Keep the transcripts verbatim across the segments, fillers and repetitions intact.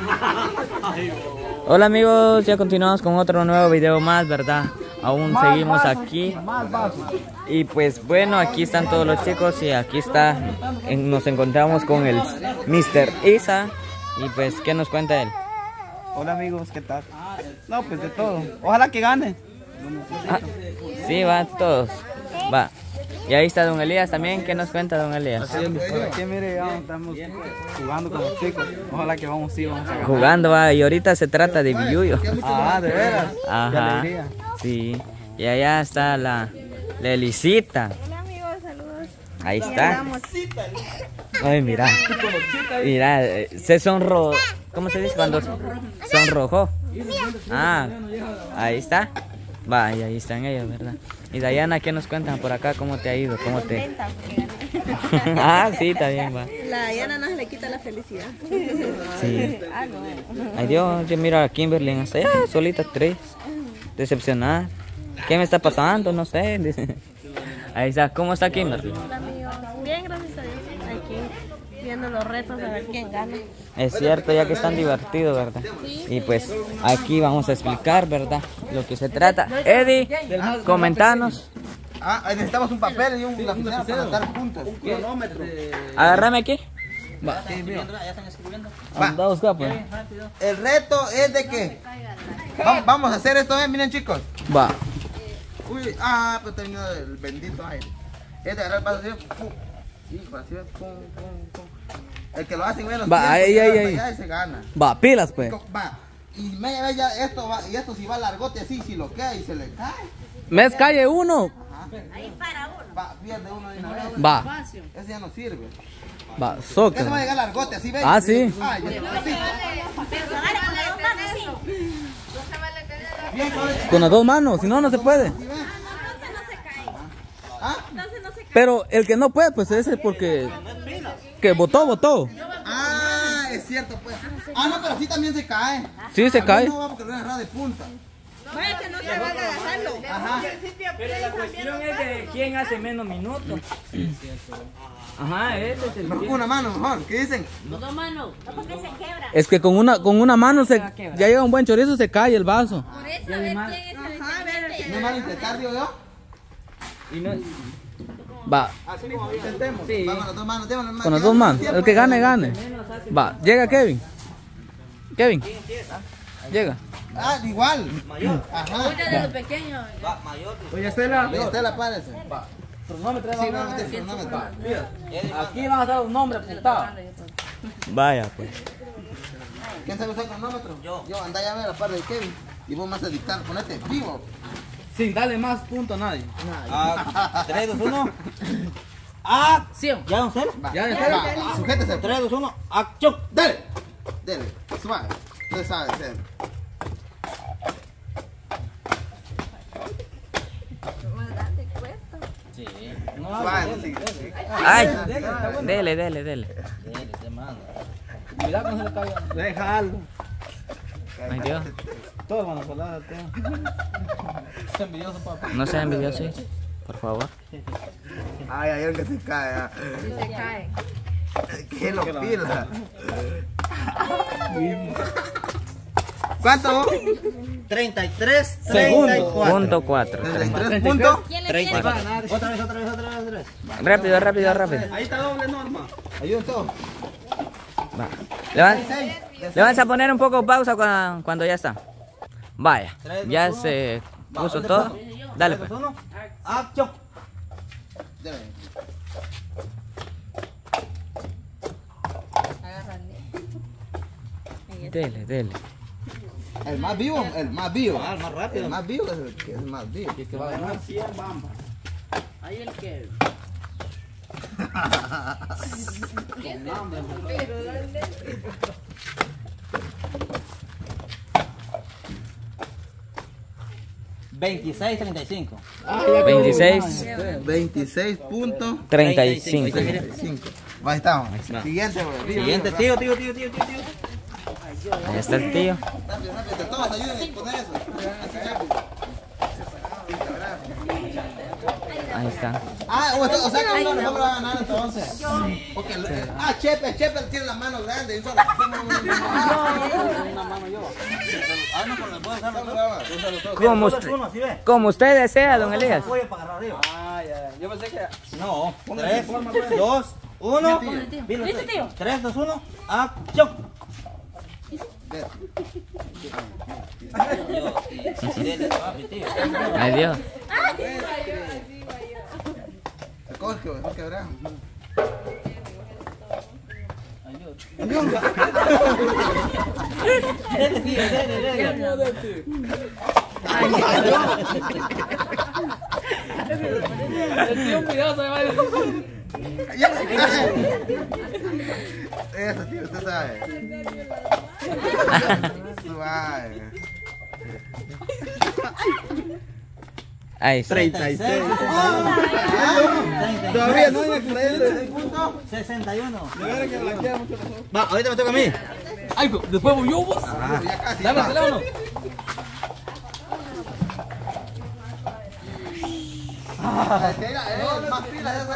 Hola amigos, ya continuamos con otro nuevo video más, ¿verdad? Aún seguimos aquí. Y pues bueno, aquí están todos los chicos y aquí está, en, nos encontramos con el mister Isa. Y pues, ¿qué nos cuenta él? Hola amigos, ¿qué tal? No, pues de todo. Ojalá que gane. Ah, sí, va, todos. Va. Y ahí está don Elías también. ¿Qué nos cuenta don Elías? Así es, por aquí mire, ya estamos jugando con los chicos. Ojalá que vamos, sí, vamos a ganar. Jugando, va. Y ahorita se trata de billuyo. Ah, de veras. Ajá. Qué alegría. Sí. Y allá está la, la Elisita. Hola amigos, saludos. Ahí está. Ay, mira. Mira, se sonrojó. ¿Cómo se dice cuando sonrojó? Ah, ahí está. Va, y ahí están ellos, ¿verdad? Y Dayana, ¿qué nos cuentan por acá? ¿Cómo te ha ido? ¿Cómo te...? Ah, sí, está bien, va. La Dayana no se le quita la felicidad. Sí. Ah, no. Ay, Dios, yo miro a Kimberly hasta allá, solita, tres. Decepcionada. ¿Qué me está pasando? No sé. Ahí está. ¿Cómo está Kimberly? Hola amigos. Bien, gracias a Dios. Aquí viendo los retos a ver quién gana. Es cierto, ya que están divertidos, ¿verdad? Y pues aquí vamos a explicar, ¿verdad? Lo que se trata. Eddie, comentanos. Ah, necesitamos un papel y un lapicero para dar puntos. Un cronómetro. Agárrame aquí. Va. Anda a buscar, pues. El reto es de que vamos, vamos a hacer esto, ¿eh? Miren chicos. Va. Uy, ah, pero terminó el bendito aire. Es de agarrar el paso así, pum. Y así, pum, pum, pum. El que lo hace en menos Va, ahí, ahí, ahí. ya se gana. Va, pilas, pues. Va. Y media vez ya esto va, y esto si va largote así, si lo queda y se le cae. Mes calle uno. Ahí para uno. Va, pierde uno de una vez. Va. Ese ya no sirve. Va, Ese soca. va a llegar largote, así ve. Ah, sí. Ah, ya, así. Pero dale con las dos manos, sí. Bien, ¿sabes? Con las dos manos, si no, no se puede. ¿Sí ve? Entonces no se cae. ¿Ah? Entonces no se cae. Pero el que no puede, pues ese porque... Que votó, votó. Ah, es cierto, pues. Ah, no, pero sí también se cae. Sí, se cae. No va porque lo voy a agarrar de punta. No es que no se van a agarrarlo. Ajá. Pero la cuestión es de quién hace menos minutos. Ajá, ese es el Mejor con una mano, mejor. ¿Qué dicen? No porque se quebra. Es que con una, con una mano se, ya llega un buen chorizo, se cae el vaso. Por eso, a ver quién es el diferente. No es malo intentar, digo yo. Y no... Va, Así como intentemos. Sí. Va con las dos manos, démosle más. con las dos manos. El que gane, gane. Va, llega Kevin. Kevin. Llega. Ah, igual. Mayor. Ajá. Desde pequeño. Oye, Estela. Oye, Estela, párese. Cronómetro, Sí, vamos a meter cronómetro. aquí van a estar los nombres apuntados. Vaya, pues. ¿Quién sabe usar cronómetro? Yo. Yo, anda ya a ver la parte de Kevin. Y vos más a dictar, ponete vivo. Sin darle más punto a nadie. tres, dos, uno. ¡Acción! ¿Ya, don Celo? Va, Ya, ya, va, va, sujétese. tres, dos, uno. ¡Acción! Dale. Dale. Suave. Usted sabe hacer. Sí. Suave, sí, sí. Ay, dele, dele, dele. Dele, se manda. Cuidado que no se le caiga. Deja algo. Ay, Dios. Todos van a volar. Es envidioso, papá. No sea envidioso, por favor. Ay, ay, el que se cae. ah. Se cae. Que lo pila. ¿Cuánto? treinta y tres, Segundo. treinta y cuatro. Punto cuatro. treinta y tres puntos. ¿Quién le treinta y tiene? cuatro. Otra vez, otra vez, otra vez, otra vez. Rápido, rápido, rápido. Ahí está doble norma. Ayúdense todos. Va. Le van, le vas a poner un poco pausa cuando, cuando ya está. Vaya, ya se puso todo. Dale, pues. uno. ¡Acción! Dale. Dele, dele. El más vivo, el más vivo. Ah, el más rápido. El más vivo es el que es el más vivo. Que va a ganar cien bambas. Ahí el que. veintiséis, treinta y cinco. veintiséis, veintiséis punto treinta y cinco. cinco. Ahí estamos. Siguiente, güey. Siguiente, tío, tío, tío, tío, tío, tío. Ahí está el tío. Rápido, rápido. Todos ayuden a poner eso. Ahí está. Ah, o sea, o sea que uno nosotros va a ganar entonces. Porque, ah, Chepe, Chepe tiene la mano grande. y solo- Una mano yo. Ah, no, pero puedo usar los dos. Como usted, como usted desea, don Elías. Voy para agarrar arriba. Ah, ya. Yo pensé que. No, tres, dos, uno. ¿Listo, tío? tres, dos, uno. Acción. Ay, Dios. Coge, que mejor quebrar. El tío cuidado se va a ir. Eso, tío, usted sabe. Suave. Ahí está. treinta y seis. Todavía no hay sesenta y uno. Va, ahorita me toca a mí. Ay, después voy yo, vos. Ya casi. Dame el teléfono. Más pilas, ya se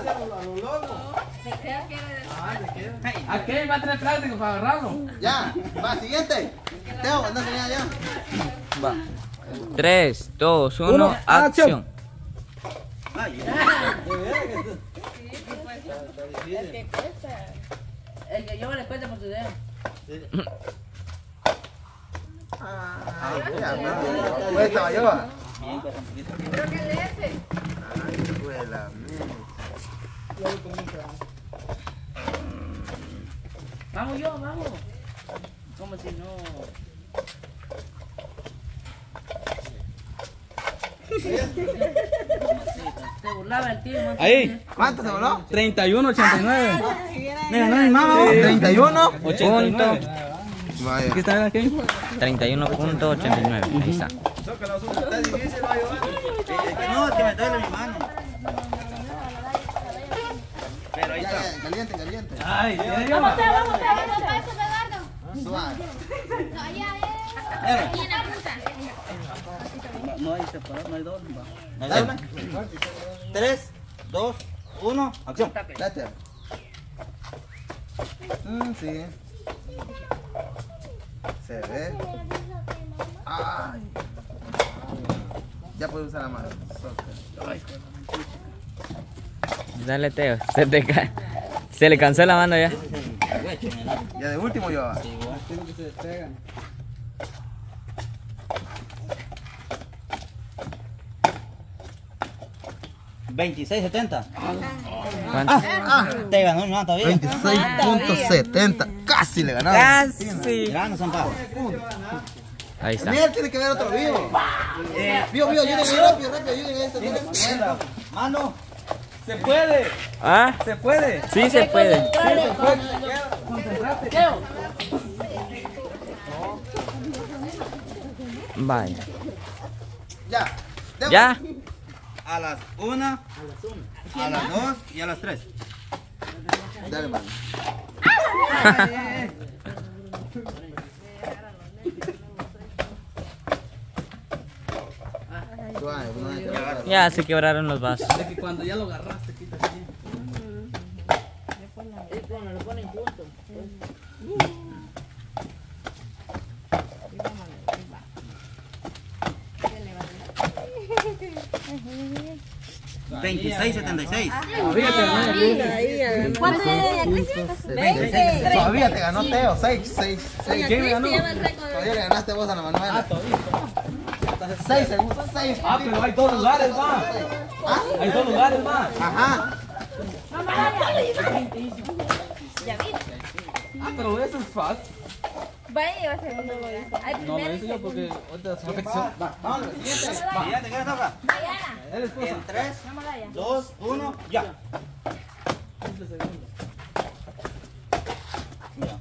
¿A qué va a tener práctico para agarrarlo? Ya, va, siguiente. Teo, anda señal ya. Va. tres, dos, uno, acción. El que lleva la cuenta por tu dedo. Ah, ya, pues estaba yo. Creo que es ese. Ay, escuela. Vamos yo, vamos. Como si no. Se burlaba el tío. más Ahí. ¿Cuánto se voló? treinta y uno ochenta y nueve. Me ganó mi mamá. treinta y uno. ochenta y nueve. Vaya. ¿Qué está aquí? treinta y uno punto ochenta y nueve. Ahí está. No, es que me duele mi mano. Pero ahí Ya, está. ya, caliente, caliente. Ay, ¿tiene yo? Vamos, vamos, vamos, paso, Eduardo. Suave. No, allá es. Aquí en la punta. No hay separado, no hay dos. Dale. tres, dos, uno, acción. Date. Mm, sí. Se ve. Ay. Ya puedes usar la mano. Dale, Teo. Se te ca- Se le cansó la mano ya. Ya de último yo. veintiséis setenta. ¿Cuánto? Ah, te ganó mi mamá todavía. veintiséis punto setenta. Casi le ganaba. Casi. Grano, San Pablo. Ahí está. Mira, tiene que ver otro vivo. Vivo, vivo, ayúdenme rápido, rápido, ayúdenme a esto. Mano. Se puede. ¿Ah? Se puede. Sí se puede. Vaya. Ya. Debo. ¿Ya? A las una, a las dos y a las tres. Dale, mano. Suave, no hay que agarrar. Ya se quebraron los vasos. De que cuando ya lo agarraste, quita así. lo ponen juntos. veintiséis setenta y seis. ¿Cuánto es veinte. Todavía te ganó Teo. seis, seis, seis. ¿Quién me ganó? Todavía le ganaste vos a la Manuela. seis segundos, seis. Ah, pero hay dos lugares, va. Hay dos lugares, va. Ajá. Ah, pero eso es fácil. Vaya, lleva segundo gol. Ay, No, primero me y hice yo segundo. porque ahorita es perfección. Vámonos, siguiente. Siguiente, ¿qué toca? Diana, Él es cosa. En tres, vamos allá. dos, uno, ya. Mira.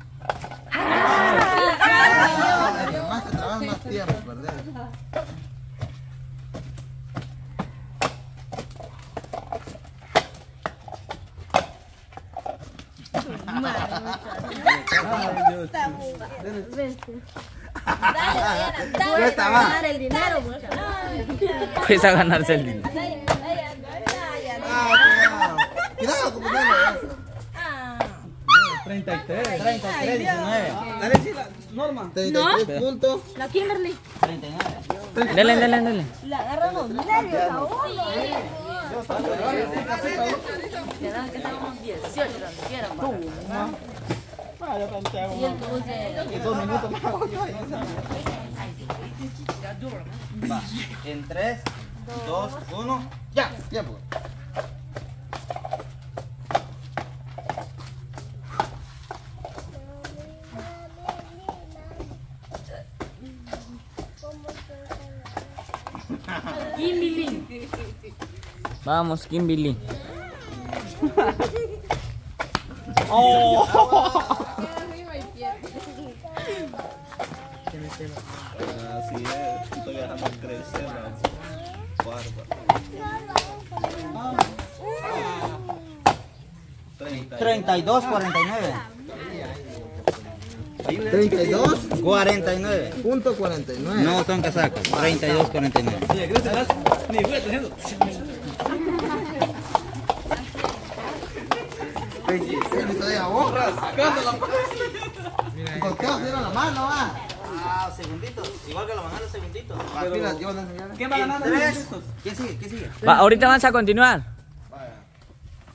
Entre más te trabajas, más tiempo, ¿verdad? Dale, Diana, dale. Cuesta más. Ganar el dinero, pues. Pues a ganarse el dinero. Dale, dale, dale. Ah, cuidado. Cuidado, compañero. Ah. treinta y tres. treinta y tres, diecinueve. Dale, sí, la Norma. treinta y tres puntos. La Kimberly. treinta y nueve. Dele, dele, dele. Le agarran los nervios a uno. Le dan que estamos dieciocho, donde quieran. Y el dulce. Y dos minutos más. Va. En tres, dos, uno. Ya, tiempo. Kimberly. Vamos, Kimberly. Así es, estoy dejando crecer la barba. treinta y dos, cuarenta y nueve. treinta y dos cuarenta y nueve. punto cuarenta y nueve. No son casacos. treinta y dos, cuarenta y nueve. Oye, ¿qué te das? Ni voy haciendo. Se deja borras. ¿Y por qué vas a la mano, va? Ah, segunditos. Igual que la manera, segunditos. Mira, yo voy a enseñar. ¿Quién va ganando? Tres. ¿Quién sigue? ¿Quién sigue? Va, ahorita vamos a continuar.